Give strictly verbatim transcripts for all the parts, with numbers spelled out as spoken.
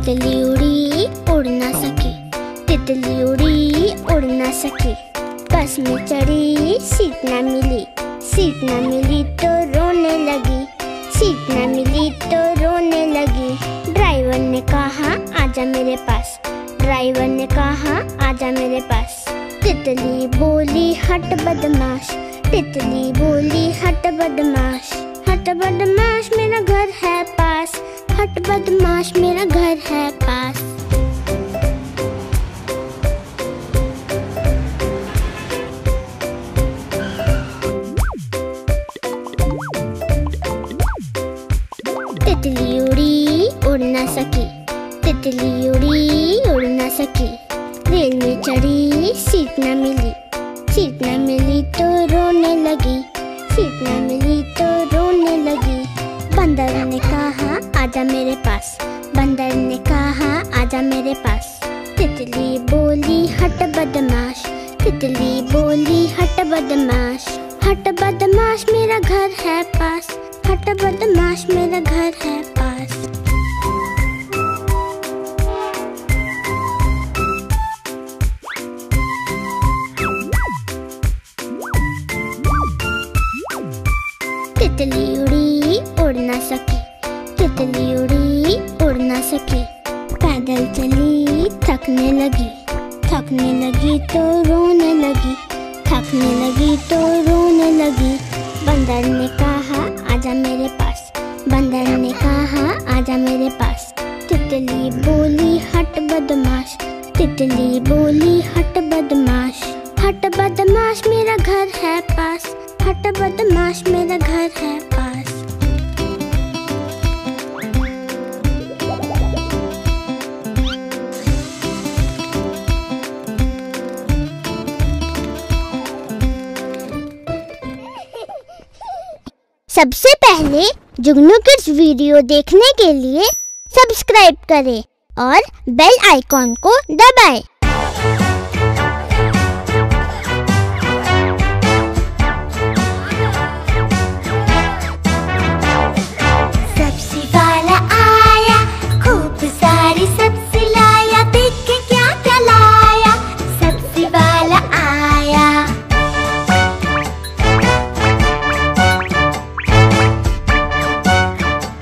तितली उड़ी उड़ ना सकी, तितली उड़ी उड़ ना सकी। बस में चढ़ी सीट ना मिली, सीट ना मिली तो रोने लगी, सीट ना मिली तो रोने लगी। ड्राइवर ने कहा आजा मेरे पास, ड्राइवर ने कहा आजा मेरे पास। तितली बोली हट बदमाश, तितली बोली हट बदमाश। हट बदमाश मेरा घर है पास, हट बदमाश मेरा घर है पास। तितली उड़ी उड़ ना सकी, तितली उड़ी उड़ ना सकी। रेल में चढ़ी सीट ना मिली, सीट ना मिली तो रोने लगी, सीट ना मिली तो रोने लगी। बंदर ने कहा आजा मेरे पास, बंदर ने कहा आजा मेरे पास। तितली बोली हट बदमाश, तितली बोली हट बदमाश। हट बदमाश मेरा घर है पास, हट बदमाश मेरा घर है पास। तितली उड़ी उड़ ना सकी, तितली उड़ी उड़ ना सकी। पैदल चली थकने लगी, थकने लगी तो रोने लगी, थकने लगी तो रोने लगी। बंदर ने कहा आजा मेरे पास, बंदर ने कहा आजा मेरे पास। तितली बोली हट बदमाश, तितली बोली हट बदमाश। हट बदमाश मेरा घर है पास, हट बदमाश मेरा घर है पास। सबसे पहले जुगनू किड्स वीडियो देखने के लिए सब्सक्राइब करें और बेल आइकॉन को दबाएं। सब्जी वाला आया, खूब सारी सब्जी लाया, देख के क्या क्या लाया। सब्जी वाला आया,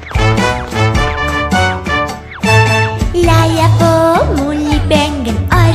लाया वो मूली बैंगन और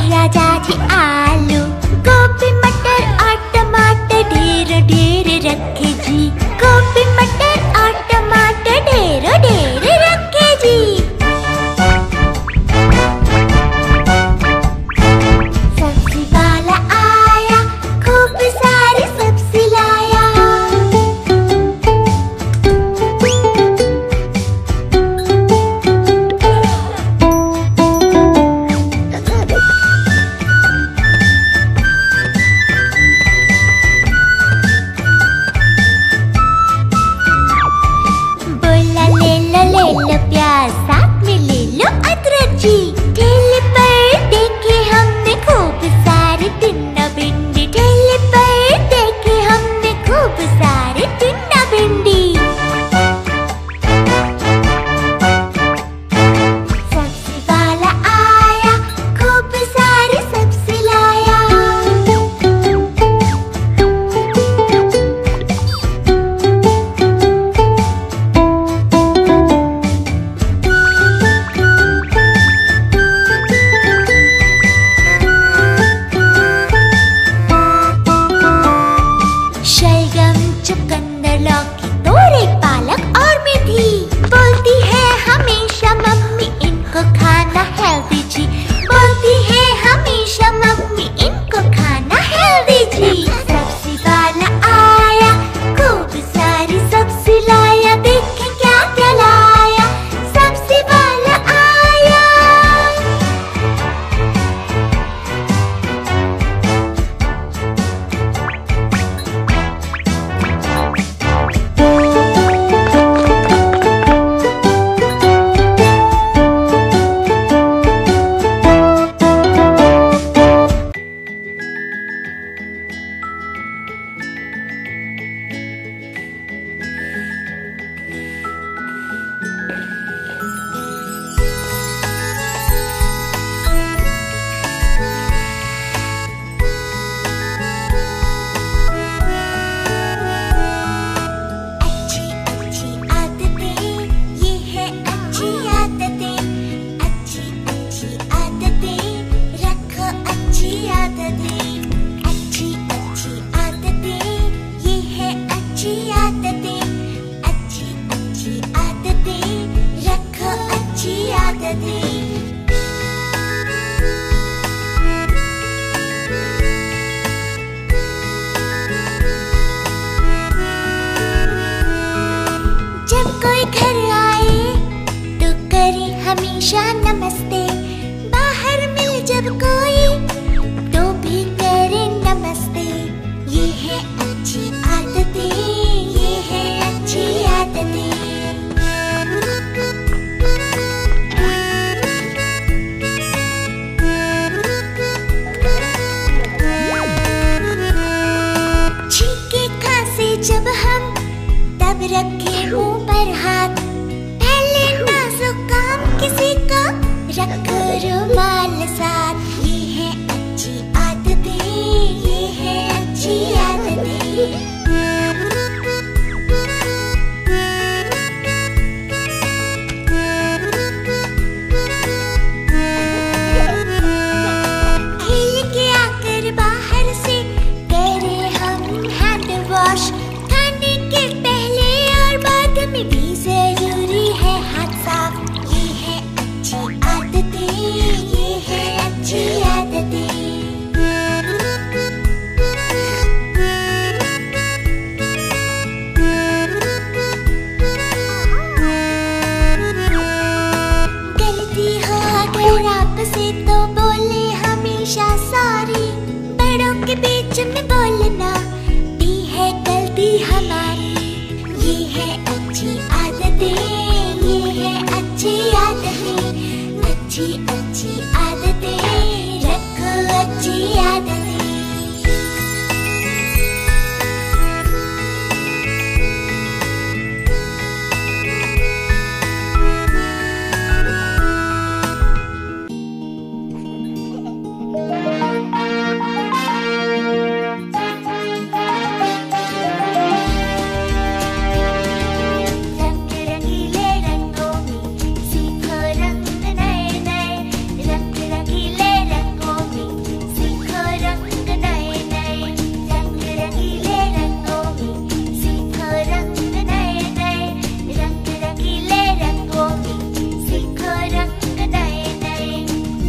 रुमाल साथ। ये है अच्छी आदतें, ये है अच्छी आदतें। खेल के आकर बाहर से करें हम हैंड वॉश। खाने के पहले और बाद में भी जरूरी है हाथ साफ। ये है अच्छी आदतें, ये है अच्छी आदतें। गलती हो अगर आपसे तो बोले हमेशा सॉरी। बड़ों के बीच में बोलना भी है गलती हमारी। ये है अच्छी आदतें, ये है अच्छी आदतें। अच्छी अच्छी आदतें, रखो अच्छी आदतें। रंग रंगीले रंगों में सीखो रंग नए नए। रंग रंगीले रंगों में सीखो रंग नए नए। रंग रंगीले रंगों में सीखो रंग नए नए। रंग रंगीले रंगों में सीखो रंग नए नए।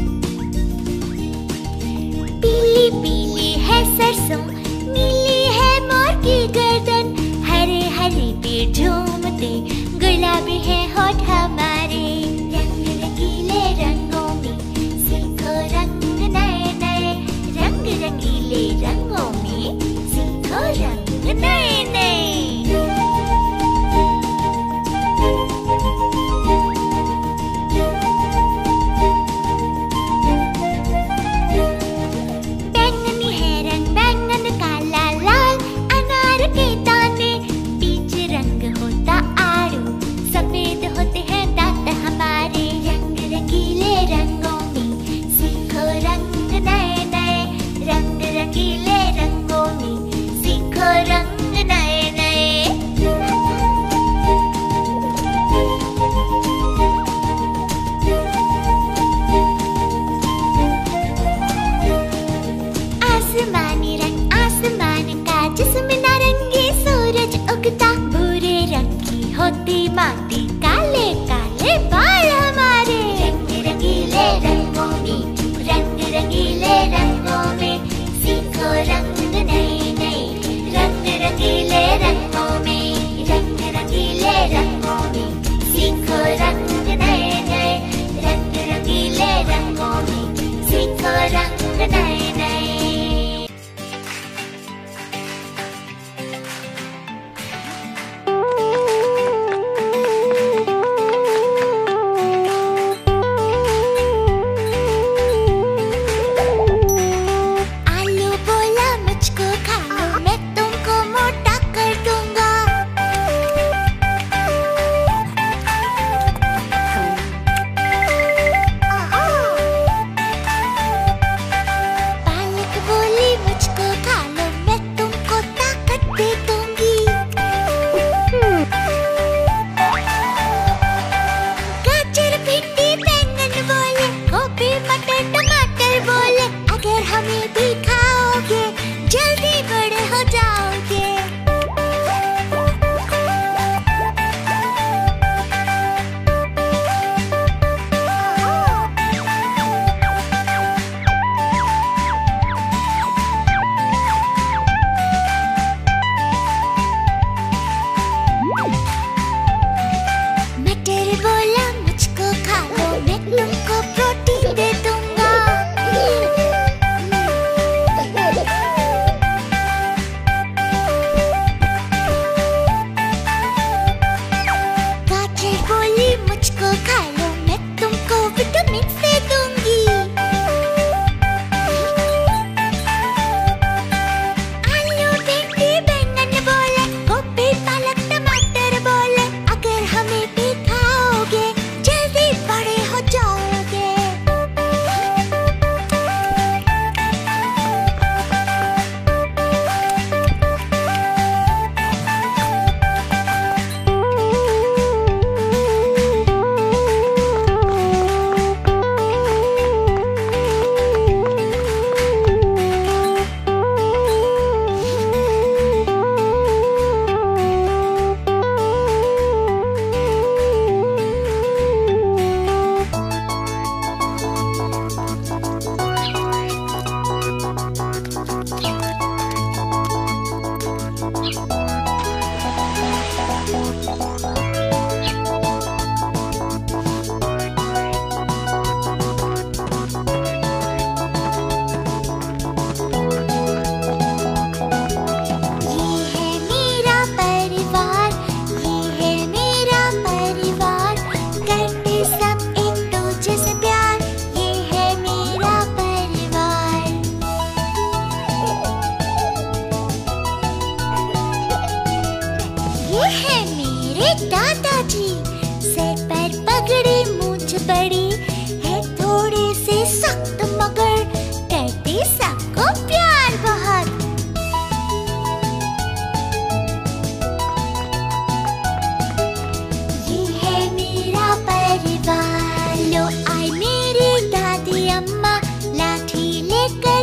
पीली पीली है सरसों, नीली है मोर की गर्दन। हरे हरे पेड़ झूमते, गुलाबी है होठ हमारे। रंग रंगीले रंगों में सीखो रंग नए नए। रंग रंगीले रंगों में सीखो रंग नए नए। बैंगनी है रंग बैंगन का लाल लाल। अनार के दाने बीच रंग होता आड़ू। सफेद होते हैं दांत हमारे। रंग रंगीले रंगों में सीखो रंग नए नए। रंग रंगीले रंगों में सीखो रंग नए नए। आसमानी रंग आसमान का, जिसमें नारंगी सूरज उगता। भूरे रंग की होती माटी, काले काले बाल हमारे। रंग रंगीले रंगों में, रंग रंगीले रंगों में सीखो रंग नए नए। रंग रंगीले रंगों में, रंग रंगीले रंगों में सीखो रंग नए नए। रंग रंगीले रंगों में सीखो रंग नए नए। आलू बोला मुझको खा लो, मैं तुमको मोटा कर दूंगा। पालक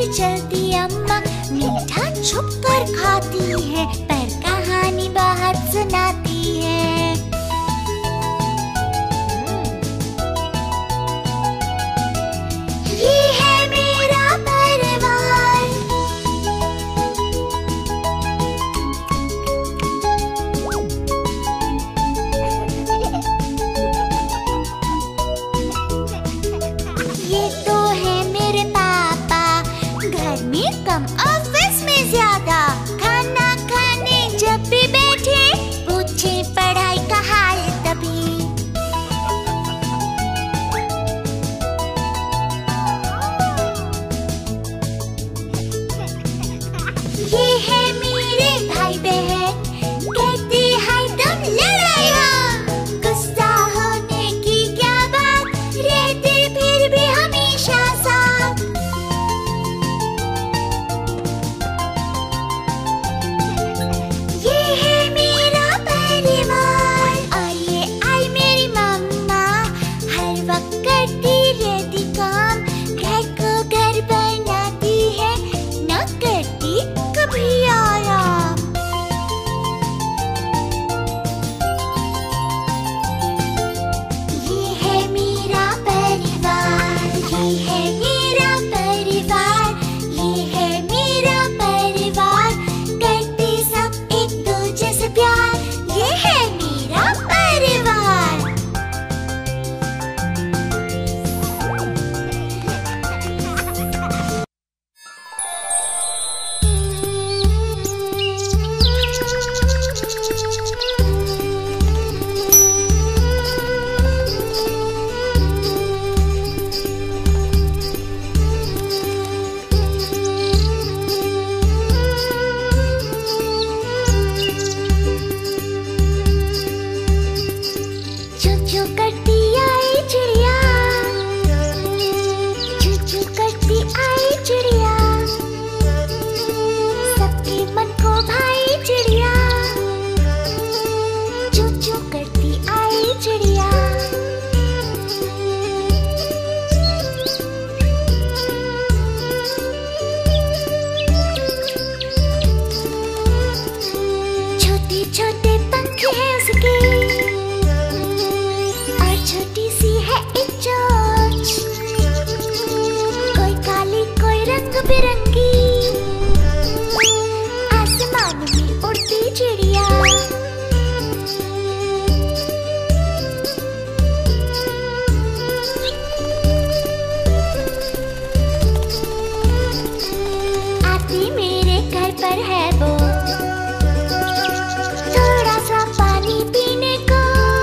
चलती चलती अम्मा मीठा छुप कर खाती है, पर कहानी बाहर सुनाती है। ये है मेरा परिवार, ये तो है मेरे पापा, घर में कम ऑफिस में ज्यादा। खाना खाने जब भी बैठे पूछे पढ़ाई का हाल तभी। ये है मेरे भाई बहन, कहते हैं तुम लड़ाई हो। गुस्सा होने की क्या बात, रहते फिर भी हमेशा साथ। ये है मेरा परिवार, और ये आई मेरी मम्मा, हर वक्त करती रहती काम। घर को घर बनाती है, न करती कभी आराम। ये है मेरा परिवार, ये है मेरा परिवार, ये है मेरा परिवार, करते सब एक दूजे से प्यार। ये है मेरा परिवार। चू चू करती आई चिड़िया, चू चू करती आई चिड़िया, सबके मन को भाई चिड़िया। चू चू करती आई चिड़िया। छोटे छोटे पंख हैं उसके, और छोटी सी है एक चोंच। कोई काली कोई रंग बिरंगी, आसमान में उड़ती चिड़िया। आती मेरे घर पर है वो, थोड़ा सा पानी पीने को।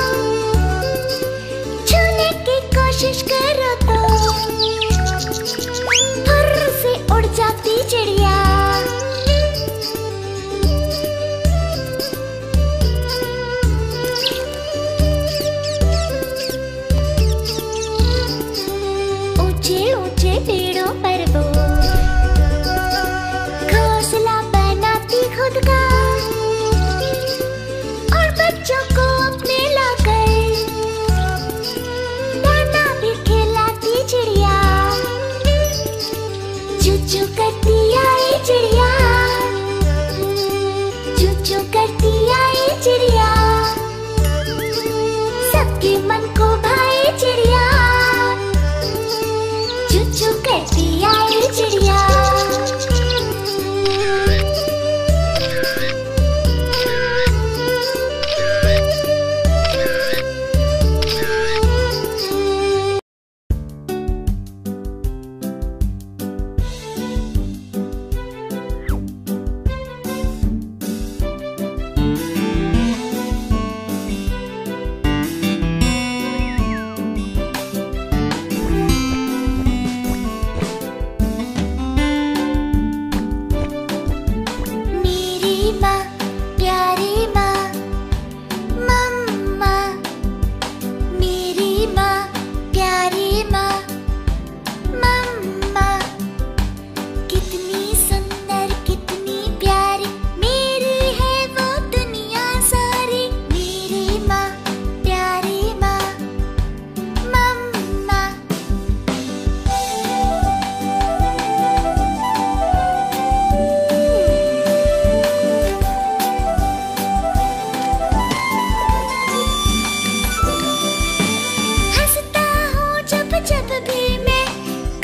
छूने की कोशिश करो तो फुर्र से उड़ जाती चिड़िया। ऊंचे ऊंचे पेड़ों पर वो घोंसला बनाती खुद का, और बच्चों को अपने लाकर दाना भी खिलाती चिड़िया। चू चू करती आई चिड़िया, चू चू करती आई चिड़िया, सबके मन को भाई चिड़िया। चू चू करती आई चिड़िया।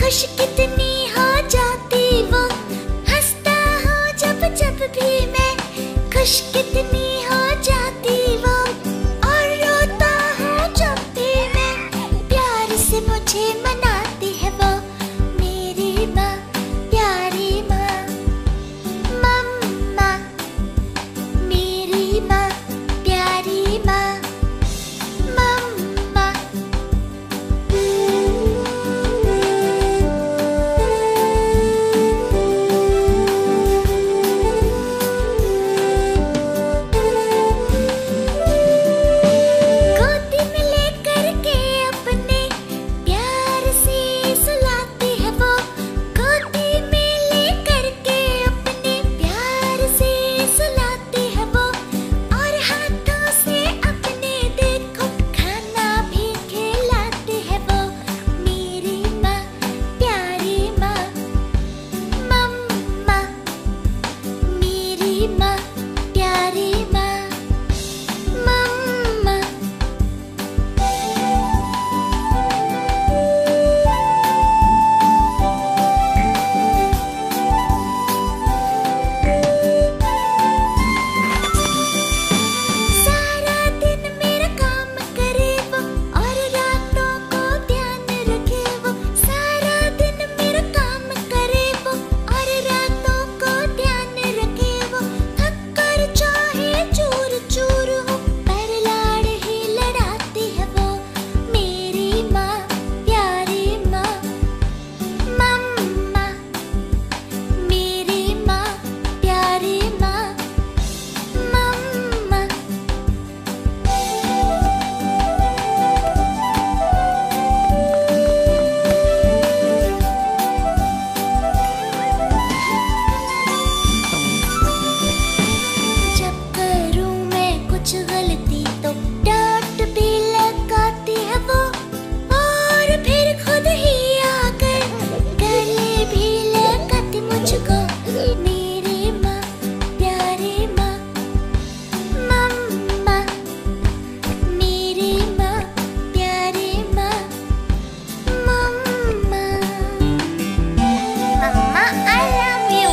खुश कितनी हो जाती वो, हंसता हूँ जब जब भी मैं, खुश कितनी हो जाती वो, और रोता हूँ जब भी मैं, प्यार से मुझे मनाती है वो, मेरी माँ प्यारी माँ। मम्मा मेरी माँ प्यारी माँ। मम्मा गोदी में लेकर के अपने प्यार से सुलाती है वो, गोदी में लेकर के अपने प्यार से सुलाती है वो, और हाथों से अपने देखो खाना भी खिलाती है वो, मेरी माँ प्यारी माँ। मम्मा मेरी माँ प्यारी माँ। मम्मा सारा दिन मेरा काम करे वो, और रातों को ध्यान रखे वो, सारा दिन मेरा काम करे वो, और रातों को ध्यान रखे वो, थक कर चाहे चूर चूर हो, पर लाड़ ही लड़ाती है वो, मेरी माँ प्यारी माँ। मम्मा मेरी माँ प्यारी माँ। मम्मा जब करूँ मैं कुछ गलती तो डांट भी लगाती है वो, और फिर खुद ही आकर गले भी लगाती मुझको, मेरी माँ प्यारी माँ। मम्मा मेरी माँ प्यारी माँ। मम्मा मम्मा आई लव यू।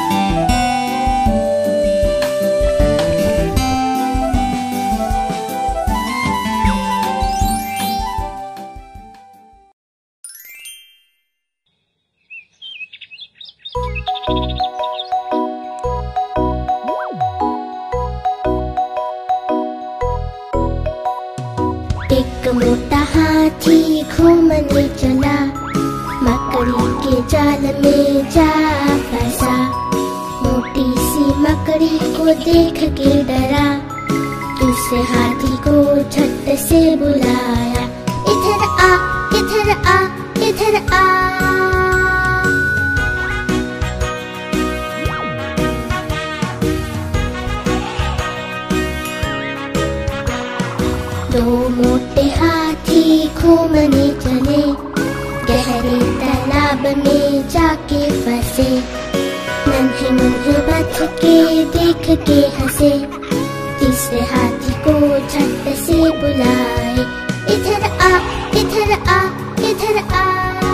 एक मोटा हाथी घूमने चला, मकड़ी के जाल में जा फंसा। मोटी सी मकड़ी को देख के डरा, दूसरे हाथी को झट से बुलाया, इधर आ इधर आ इधर आ। दो मोटे हाथी घूमने चले, गहरे तालाब में जाके फंसे। नन्हे मुन्हे बच्चे देख के हंसे, तीसरे हाथी को झट से बुलाए, इधर आ इधर आ इधर आ।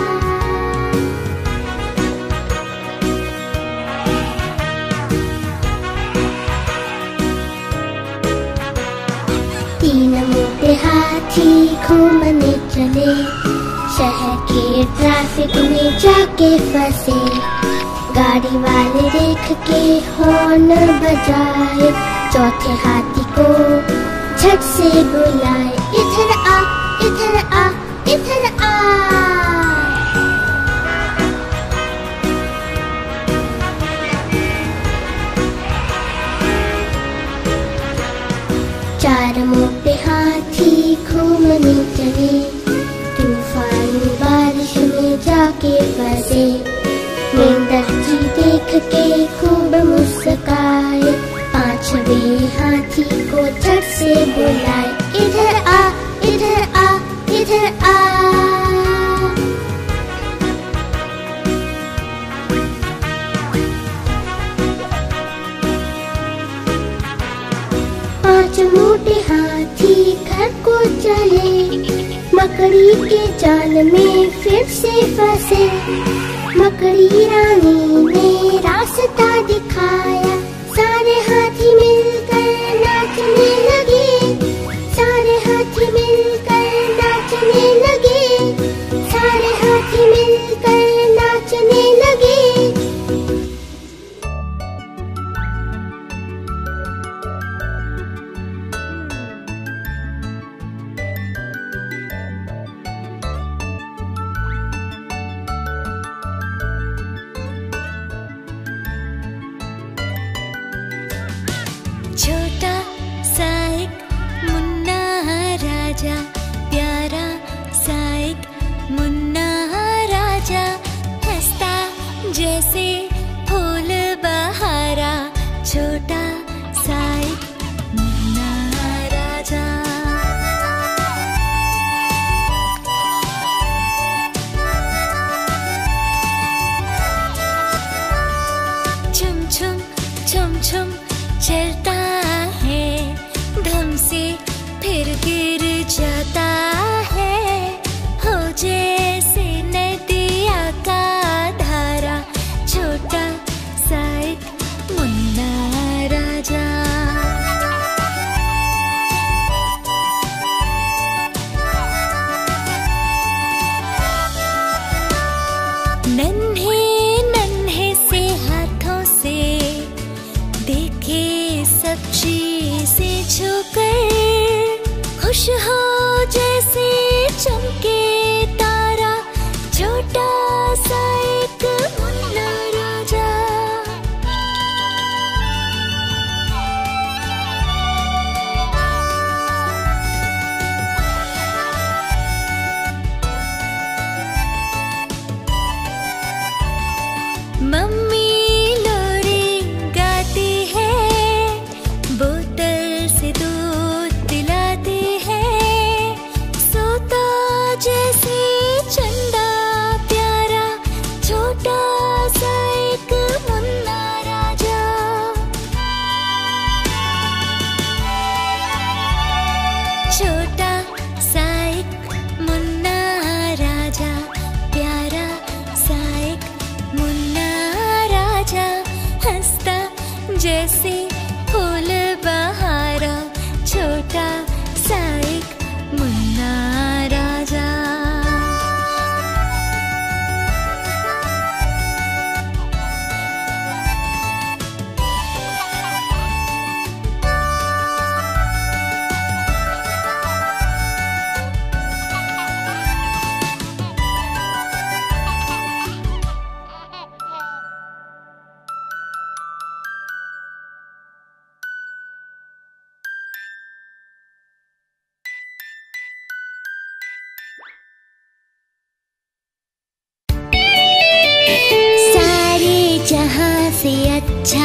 तीन मोटे हाथी घूमने चले, शहर के ट्रैफिक में जाके फंसे। गाड़ी वाले देख के हॉर्न बजाए, चौथे हाथी को झट से बुलाए, इधर आ इधर आ इधर आ। चार मोटे हाथी घूमने चले, तूफानी बारिश में जाके फंसे। मेंढक जी देख के खूब मुस्काए, पांचवें हाथी को झट से बुलाए, इधर आ इधर आ इधर आ। पांच मोटे हाथी घर को चले, मकड़ी के जाल में फिर से फंसे। मकड़ी रानी ने रास्ता दिखाया, सारे हाथी मिलकर नाचने लगे। सारे हाथी मिलकर नाचने लगे। सारे हाथी मिलकर नाचने लगे। छोटा सा एक मुन्ना राजा, प्यारा सा एक मुन्ना राजा, हंसता जैसे फूल बहारा। छोटा सा एक मुन्ना राजा। छुम छुम छुम छुम चलता है, धम से फिर गिर जाता है। हो जैसे नदिया का धारा, छोटा सा एक मुन्ना राजा। नन्हे नन्हे से हाथों से देखे सब चीजें छूकर, खुश हो जैसे चमके तारा। छोटा सा एक मुन्ना राजा। मम्मी लोरी गाती है, बोतल से दूध पिलाती है। सोता जैसे चंदा प्यारा, छोटा सा एक मुन्ना राजा। छोटा सा एक मुन्ना राजा, प्यारा सा एक मुन्ना राजा, हंसता जैसे फूल बहारा। छोटा सा एक मुन्ना राजा। जहाँ से अच्छा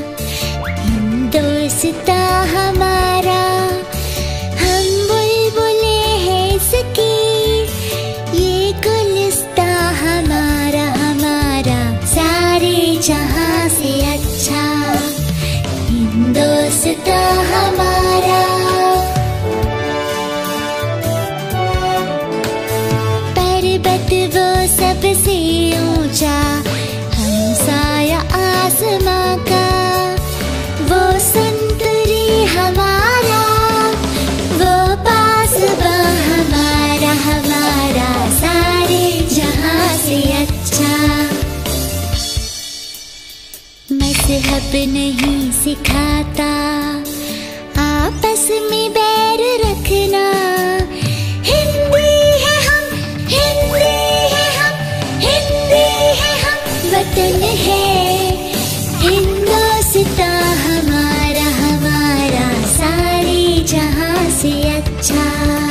हिंदोस्ता हमारा, हम बुलबुले हैं इसकी, ये गुलिस्ता हमारा हमारा। सारे जहाँ से अच्छा हिंदोस्ता हमारा। पर्वत वो सबसे ऊंचा, साया आसमां का, वो संतरी हमारा, वो पासबा हमारा हमारा। सारे जहाँ से अच्छा मज़हब नहीं सिखाता आपस में बैर रखना। हिंदी है हम, हिंदी है हम, हिंदी है हम, वतन है हिंदोस्ता हमारा हमारा। सारे जहाँ से अच्छा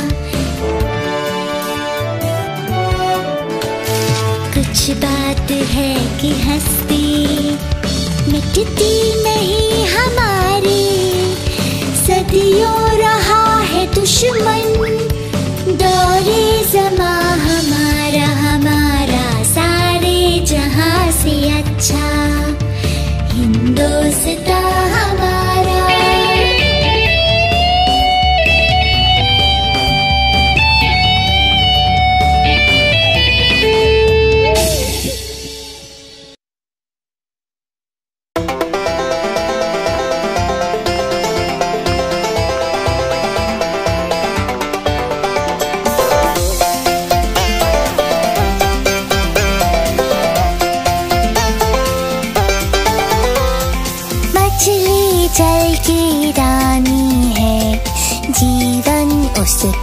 कुछ बात है कि हस्ती मिटती नहीं हमारी। सदियों रहा है दुश्मन दौरे ज़मा हमारा हमारा। सारे जहाँ से अच्छा हिंदोस्ता हमारा।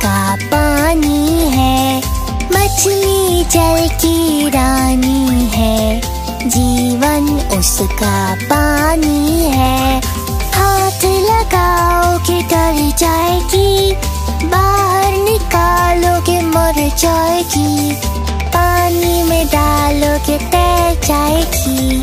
उसका पानी है। मछली जल की रानी है, जीवन उसका पानी है। हाथ लगाओगे डर जाएगी, बाहर निकालोगे मर जाएगी, पानी में डालोगे तैर जाएगी।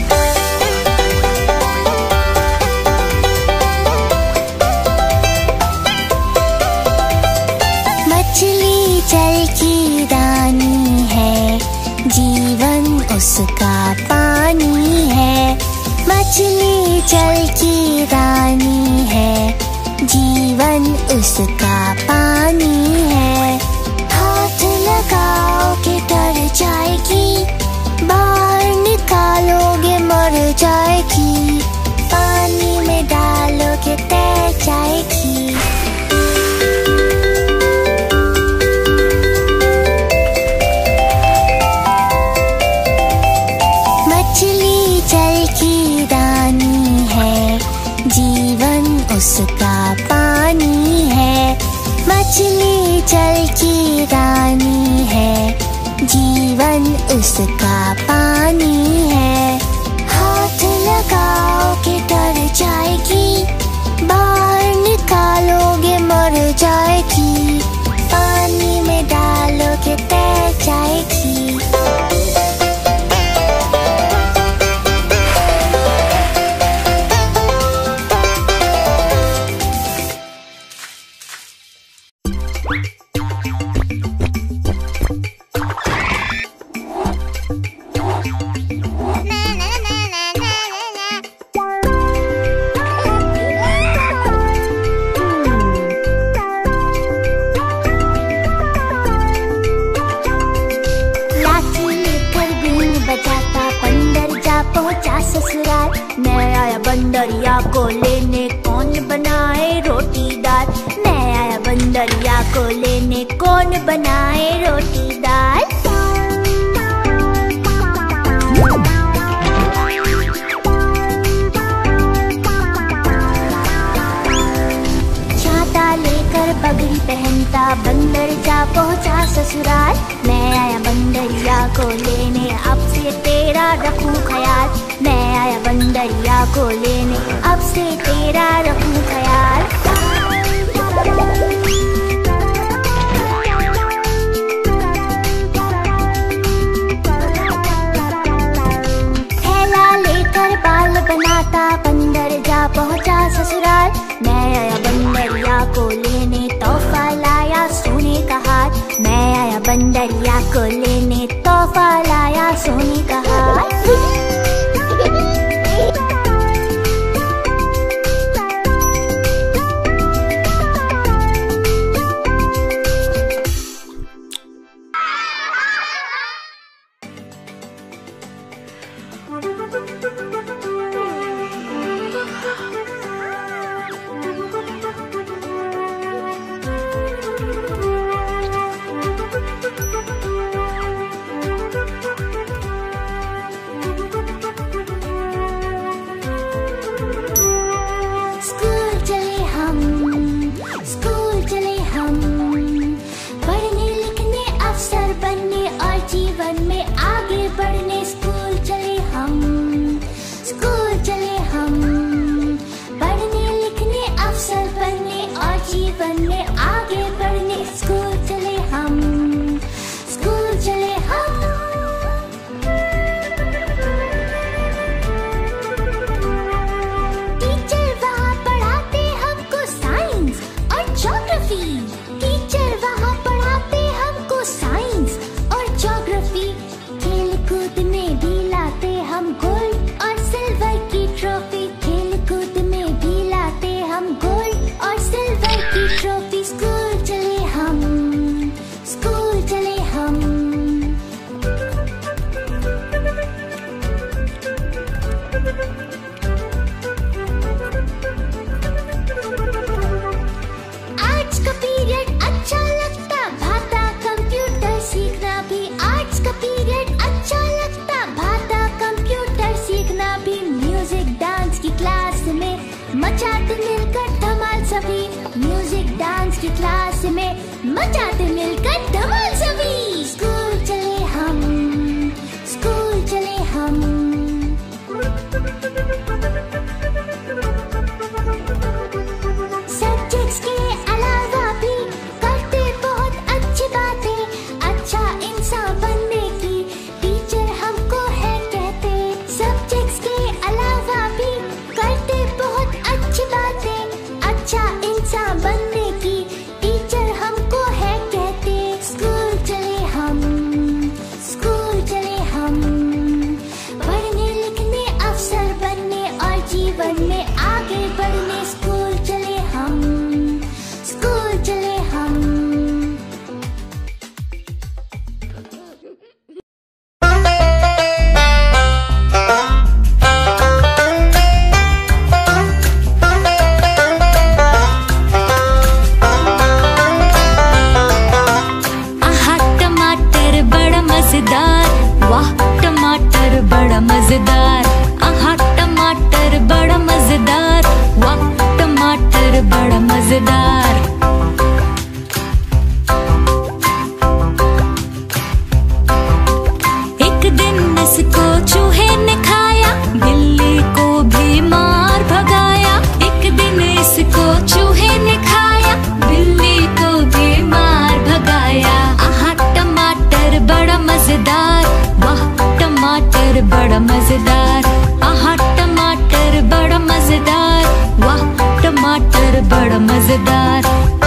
मछली जल की रानी है, जीवन उसका पानी है। मछली जल की रानी है, जीवन उसका पानी है। हाथ लगाओगे डर जाएगी, बाहर निकालोगे मर जाएगी, पानी में डालोगे तैर जाएगी। मछली जल की रानी है, जीवन उसका पानी है। मछली जल की रानी है, जीवन उसका पानी है। हाथ लगाओगे डर जाएगी, बाहर निकालोगे मर जाएगी, पानी में डालोगे तैर जाएगी। ससुराल मैं आया बंदरिया को लेने, कौन बनाए रोटी दाल। मैं आया बंदरिया को लेने, कौन बनाए रोटी दाल। छाता लेकर पगड़ी पहनता बंदर जा पहुंचा ससुराल। मैं आया बंदरिया को लेने, अब से तेरा रखूं ख्याल। मैं आया बंदरिया को लेने, अब से तेरा रखूं ख्याल। थैला लेकर बाल बनाता बंदर जा पहुंचा ससुराल। मैं आया बंदरिया को लेने, तोहफा लाया सोने का हार। मैं आया बंदरिया को लेने, तोहफा लाया सोने का हार। मचाते मिलकर धमाल सभी, म्यूजिक डांस की क्लास में मचाते मिलकर धमाल सभी। स्कूल चले हम, स्कूल चले हम। सब्जेक्ट्स के अलावा भी करते बहुत अच्छी बातें। अच्छा इंसान बनने की टीचर हमको है कहते। सब्जेक्ट्स के अलावा भी करते बहुत अच्छी बातें। अच्छा इंसान बनने की टीचर हमको है कहते। स्कूल चले हम, स्कूल चले हम। पढ़ने लिखने अफसर बनने और जीवन में आगे बढ़ने। स्कूल चले हम, स्कूल चले हम। आहा टमाटर बड़ा मजेदार, वाह टमाटर बड़ा मजेदार। आहा टमाटर बड़ा मजेदार, वाह टमाटर बड़ा मजेदार। एक दिन इसको चूहे ने खाया, बिल्ली को भी मार भगाया। एक दिन इसको चूहे ने खाया, बिल्ली को भी मार भगाया। आहा टमाटर बड़ा मजेदार, वाह टमाटर बड़ा मजेदार। आहा टमाटर बड़ा मजेदार, वाह टमाटर बड़ा मजेदार।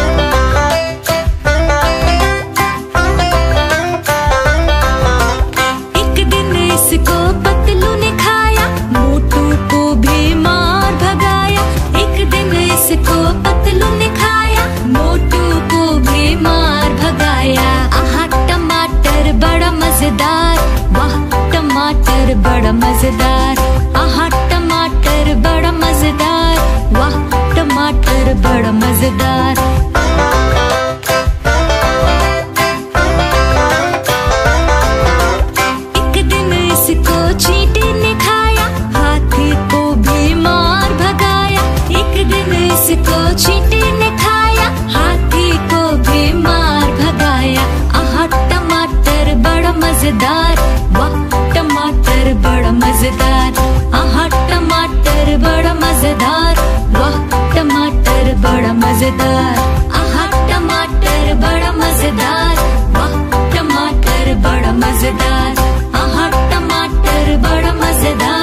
एक दिन इसको पतलू ने खाया, मोटू को भी मार भगाया। एक दिन इसको पतलू ने खाया, मोटू को भी मार भगाया। आहा टमाटर बड़ा मजेदार, वाह टमाटर बड़ा मजेदार। आहा टमाटर बड़ा मजेदार, वाह टमाटर बड़ा मजेदार। एक दिन इसको चींटी ने खाया, हाथी को भी मार भगाया। एक दिन इसको चींटी ने खाया, हाथी को भी मार भगाया। आहा टमाटर बड़ा मजेदार, वाह टमाटर बड़ा मजेदार। आहा टमाटर बड़ा मजेदार, वाह टमाटर बड़ा मजेदार। आहा टमाटर बड़ा मजेदार, वाह टमाटर बड़ा मजेदार। आहा टमाटर बड़ा मजेदार।